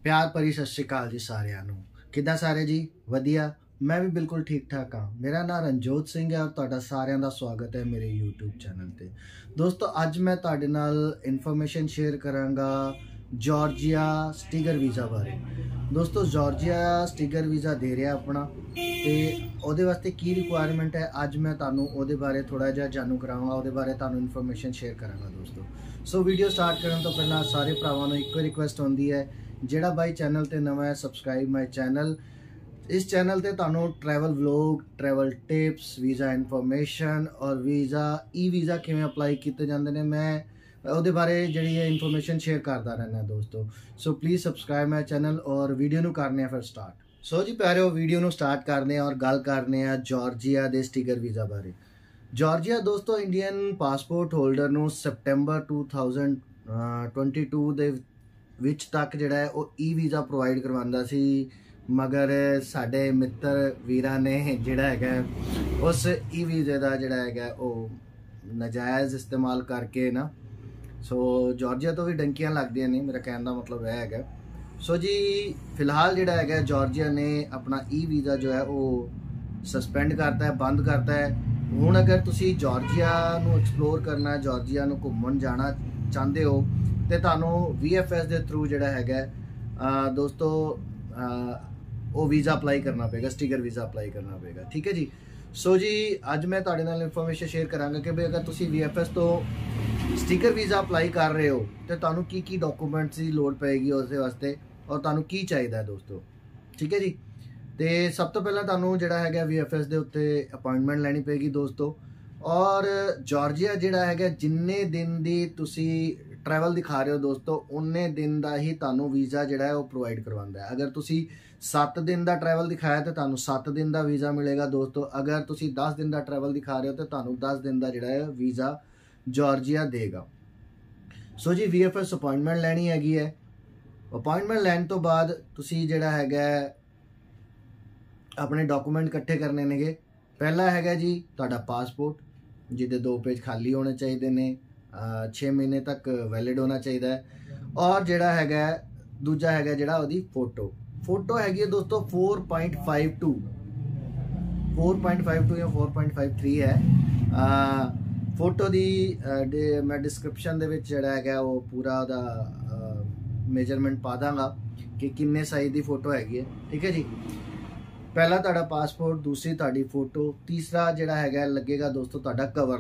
प्यार भरी सत श्री अकाल जी सारिਆਂ ਨੂੰ ਕਿੱਦਾਂ ਸਾਰੇ जी ਵਧੀਆ मैं भी बिल्कुल ठीक ठाक हाँ। मेरा नाम रणजोत सिंह है और तुहाडा सारिਆਂ ਦਾ स्वागत है मेरे YouTube चैनल ਤੇ। दोस्तों अज मैं तुहाडे नाल इन्फॉर्मेशन शेयर करांगा जॉर्जिया स्टिगर वीज़ा बारे। दोस्तों जॉर्जिया स्टिगर वीज़ा दे रहा अपना ते ਉਹਦੇ ਵਾਸਤੇ की रिक्वायरमेंट है अज मैं तुहानू ਉਹਦੇ बारे थोड़ा जिहा जानू करावांगा, ਉਹਦੇ बारे तुहानू इन्फॉर्मेशन शेयर करांगा। दोस्तों सो वीडियो स्टार्ट करने तो पहला सारे भरावां नू इक्को रिक्वेस्ट होंदी है, जिहड़ा भाई चैनल ते नवा है सबसक्राइब माई चैनल। इस चैनल ते तुहानू travel vlog, travel tips, visa information और ई वीज़ा किवें अप्लाई किए जाते हैं मैं ਉਹਦੇ बारे जी इन्फॉर्मेशन शेयर करता रहना दोस्तों। So please subscribe my channel और वीडियो नू करने फिर स्टार्ट। सो जी प्यारे वीडियो नू स्टार्ट करने और गल करने जॉर्जिया के स्टिगर वीज़ा बारे। जॉर्जिया दोस्तों इंडियन पासपोर्ट होल्डर नू सितंबर 2022 ਦੇ ਵਿੱਚ तक ਜਿਹੜਾ है वो ई वीज़ा प्रोवाइड करवांदा सी, मगर साडे मित्र वीरां ने जिहड़ा हैगा उस ई वीज़े का जिहड़ा हैगा वो नाजायज़ इस्तेमाल करके ना सो जॉर्जिया तो भी डंकियां लगदियां ने, मेरा कहने का मतलब यह है। सो जी फिलहाल जिहड़ा हैगा जॉर्जिया ने अपना ई वीज़ा जो है वो सस्पेंड करता है, बंद करता है। हुण अगर तुसी जॉर्जिया नू एक्सप्लोर करना, जॉर्जिया नू घूमन जाना चाहते हो तो तुहानू VFS के थ्रू जिहड़ा हैगा दोस्तों वो वीज़ा अप्लाई करना पेगा, स्टिगर वीज़ा अप्लाई करना पेगा, ठीक है जी। सो जी अज मैं तुहाडे नाल इन्फॉर्मेशन शेयर करांगा कि भाई अगर तुसी VFS तो स्टिकर वीज़ा अप्लाई कर रहे हो तो तुहानू की डॉकूमेंट्स की लोड़ पेगी उस वास्ते और तुहानू की चाहिए दोस्तों, ठीक है जी। तो सब तो पहला तुहानू जिहड़ा हैगा VFS के उत्ते अपॉइंटमेंट लैनी पेगी दोस्तों। और जॉर्जिया जिहड़ा हैगा जिन्ने दिन दी तुसी ट्रैवल दिखा रहे हो दोस्तों उन्ने दिन का ही तुहानू वीज़ा जिहड़ा है वो प्रोवाइड करवांदा है। अगर तुसी 7 दिन का ट्रैवल दिखाया तो तुहानू 7 दिन का वीज़ा मिलेगा दोस्तों। अगर तुसी 10 दिन का ट्रैवल दिखा रहे हो तो तुहानू 10 दिन का जिहड़ा है वीज़ा जॉर्जिया देगा। सो जी VFS अपॉइंटमेंट लैनी हैगी है। अपॉइंटमेंट लैन तो बाद तुसी जिहड़ा हैगा अपने डॉकूमेंट इकट्ठे करने ने। पहला हैगा जी तुहाडा पासपोर्ट, जिहदे 2 पेज खाली होने चाहिए ने, 6 महीने तक वैलिड होना चाहिए। और जिहड़ा हैगा दूजा हैगा जिहड़ा ओहदी फोटो हैगी है दोस्तों 4.52 या 4.53 है। फोटो दी मैं डिस्क्रिप्शन दे विच जिहड़ा हैगा वो पूरा ओहदा मेजरमेंट पा दांगा कि किन्ने साइज दी फोटो हैगी है, ठीक है जी। पहला तुहाडा पासपोर्ट, दूसरी तुहाडी फोटो, तीसरा जिहड़ा हैगा लगेगा दोस्तों तुहाडा कवर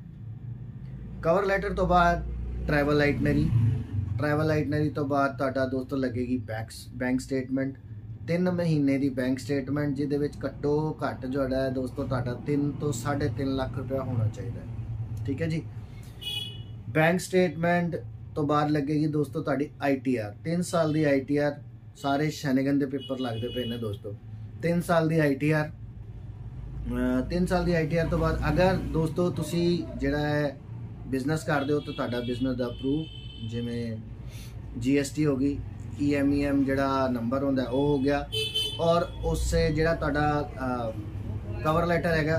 लैटर तो बाद ट्रैवल आइटनरी तो बाद तुहाडा दोस्तों लगेगी बैंक स्टेटमेंट, 3 महीने की बैंक स्टेटमेंट जिहदे विच घट्टो घट्ट जोड़ा है दोस्तों तुहाडा 3 तो 3.5 लाख रुपया होना चाहिए, ठीक है जी। बैंक स्टेटमेंट तो बाद लगेगी दोस्तों तुहाडी ITR, 3 साल की ITR। सारे शैनिगन के पेपर लगते पे ने दोस्तों। 3 साल की ITR, 3 साल की ITR तो बाद अगर दोस्तों तुसी जिहड़ा है बिजनेस करते हो तो तुहाडा बिजनेस का प्रूफ जिमें GST होगी, EMEM जिहड़ा नंबर होंदा वो हो गया। और उससे जिहड़ा तुहाडा कवर लैटर हैगा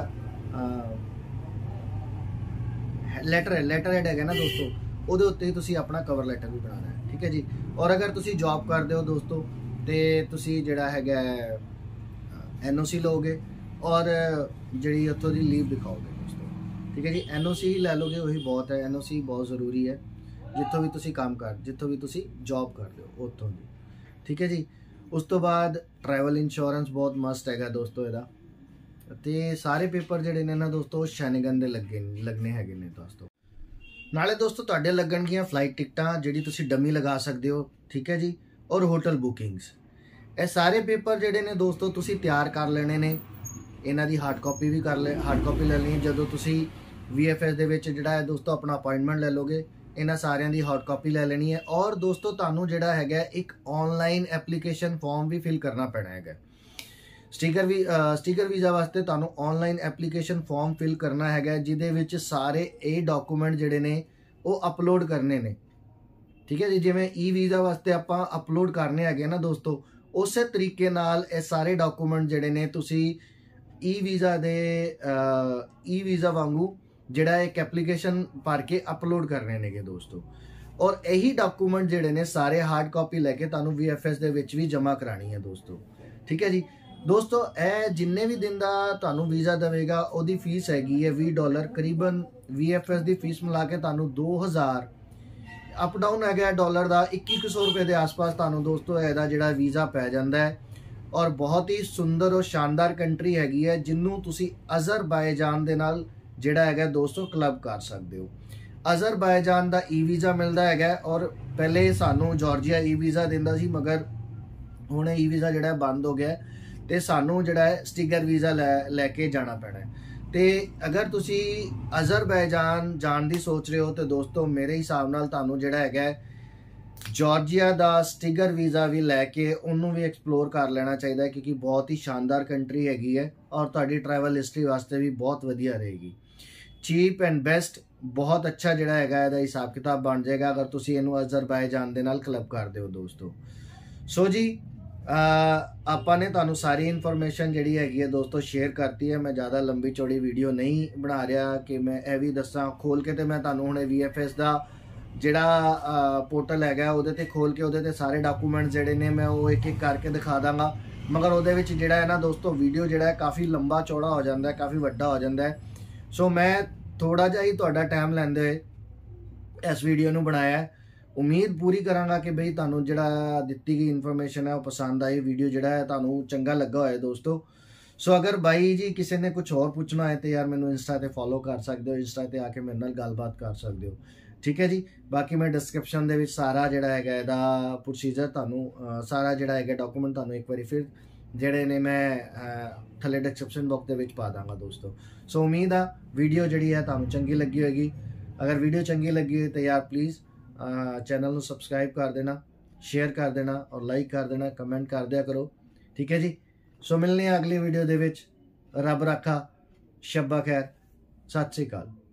लैटर हेड हैगा ना दोस्तों ਉਹਦੇ ਉੱਤੇ ਤੁਸੀਂ ਆਪਣਾ ਕਵਰ ਲੈਟਰ ਵੀ ਬਣਾਉਣਾ ਹੈ, ठीक है जी। और अगर ਤੁਸੀਂ जॉब ਕਰਦੇ ਹੋ दोस्तों ਤੇ ਤੁਸੀਂ ਜਿਹੜਾ ਹੈਗਾ NOC लोगे और ਜਿਹੜੀ ਉੱਥੋਂ ਦੀ ਲੀਵ ਦਿਖਾਓਗੇ दोस्तों, ठीक है जी। NOC ही लै लोगे वही बहुत है, NOC बहुत ज़रूरी है जितों भी तुसी काम कर, जितों भी तुसी जॉब करते हो उत्थों दी, ठीक है जी। उस तो बाद ट्रैवल इंश्योरेंस बहुत मस्ट हैगा दोस्तों ਇਹਦਾ। ਤੇ ਸਾਰੇ पेपर ਜਿਹੜੇ ਨੇ ਨਾ दोस्तों शैनिगन ਦੇ लगने हैगे ने दोस्तों। नाले दोस्तों तुहाडे लगणगीਆਂ फ्लाइट टिकटां जिहड़ी तुसी डमी लगा सकते हो, ठीक है जी। और होटल बुकिंग्स ये सारे पेपर जिहड़े ने दोस्तों तुसी तैयार कर लेने ने। इन्हां दी हार्ड कॉपी भी हार्ड कॉपी ले लेनी जदों तुसी VFS दे विच जिहड़ा है दोस्तों अपना अपॉइंटमेंट ले लोगे। इन्हां सारियां दी हार्ड कॉपी ले लेनी है। और दोस्तों तुहानू जिहड़ा हैगा एक ऑनलाइन एप्लीकेशन फॉर्म भी फिल करना पैना हैगा। स्टिकर वीज़ा वास्ते तुहानू ऑनलाइन एप्लीकेशन फॉर्म फिल करना हैगा जिहदे विच सारे ये डॉकूमेंट जिहड़े ने वो अपलोड करने ने, ठीक है जी। जिवें ई वीज़ा वास्ते आपां अपलोड करने हैगे ना दोस्तों उस तरीके नाल ये सारे डॉकूमेंट जिहड़े ने तुसी ई वीज़ा वांगू जिहड़ा एक एप्लीकेशन भर के अपलोड करने ने दोस्तों। और यही डॉकूमेंट जिहड़े ने सारे हार्ड कॉपी लैके तुहानूं VFS दे विच भी जमा करानी है दोस्तों। ठीक है जी दोस्तों, यह जिन्ने भी दिन का तुहानूं वीज़ा देवेगा उहदी फीस हैगी है $20 करीबन। VFS की फीस मिला के तुहानूं 2000 अप डाउन है डॉलर का 2100 रुपए के आस पास तुहानूं दोस्तों इहदा जिहड़ा वीज़ा पै जांदा है। और बहुत ही सुंदर और शानदार कंट्री हैगी है जिन्हों तुसी अज़रबाईजान दे नाल जिहड़ा हैगा दोस्तों क्लब कर सकते हो। अज़रबाईजान का वीज़ा मिलता है और पहले सानू जॉर्जिया वीज़ा दिंदा सी, मगर हुण वीज़ा जिहड़ा बंद हो गया तो सानू जिहड़ा है स्टिगर वीज़ा लैके जाना पैना है। तो अगर तुसी अज़रबाईजान जान की सोच रहे हो तो दोस्तों मेरे हिसाब नाल तुहानू जिहड़ा हैगा जॉर्जिया का स्टिगर वीज़ा भी लैके उन्होंने भी एक्सप्लोर कर लेना चाहिए, क्योंकि बहुत ही शानदार कंट्री हैगी है और तुहाडी ट्रैवल हिस्टरी वास्ते भी बहुत वधिया रहेगी। चीप एंड बेस्ट बहुत अच्छा जिहड़ा हैगा इहदा हिसाब किताब बन जाएगा अगर तुसी इहनूं अज़रबाईजान दे नाल क्लब करदे हो दोस्तों। सो जी आपां ने तुहानूं सारी इन्फॉर्मेशन जिहड़ी हैगी है दोस्तों शेयर करती है। मैं ज़्यादा लंबी चौड़ी वीडियो नहीं बना रहा कि मैं यह भी दसां खोल के, तो मैं तुहानूं हुणे VFS का जिहड़ा पोर्टल हैगा उहदे ते खोल के उहदे ते सारे डॉकूमेंट जिहड़े ने मैं वो एक एक करके दिखा दांगा, मगर उहदे विच जिहड़ा है ना दोस्तों वीडियो जिहड़ा है काफ़ी लंबा चौड़ा हो जाता है, काफ़ी वड्डा हो जाता है। सो मैं थोड़ा जिहा ही तुहाडा टाइम लैंदे होए इस वीडियो नूं बनाया है। उम्मीद पूरी करांगा कि बई तुहानूं जिहड़ा दित्ती गई इन्फॉर्मेशन है वो पसंद आई, वीडियो जिहड़ा है तुहानूं चंगा लगा होए दोस्तों। सो अगर भाई जी किसी ने कुछ और पूछना है तो यार मैनूं इंस्टा ते फॉलो कर सकते हो, इंस्टा ते आके मेरे नाल गलबात कर सकते हो। ठीक है जी, बाकी मैं डिस्क्रिप्शन दे विच सारा जिहड़ा हैगा इहदा प्रोसीजर तुहानूं सारा जिहड़ा हैगा डॉकूमेंट तुहानूं एक बारी फिर जिहड़े ने मैं थल्ले डिस्क्रिप्शन बॉक्स दे विच पा दांगा दोस्तों। सो उम्मीद आ वीडियो जिहड़ी है तुहानूं चंगी लगी होगी। अगर वीडियो चंगी लगी हो तो यार प्लीज़ चैनल नूं सबसक्राइब कर देना, शेयर कर देना और लाइक कर देना, कमेंट कर दिया करो। ठीक है जी, सो मिलने अगली वीडियो दे विच। रब राखा, शब्बा खैर, सत श्री अकाल।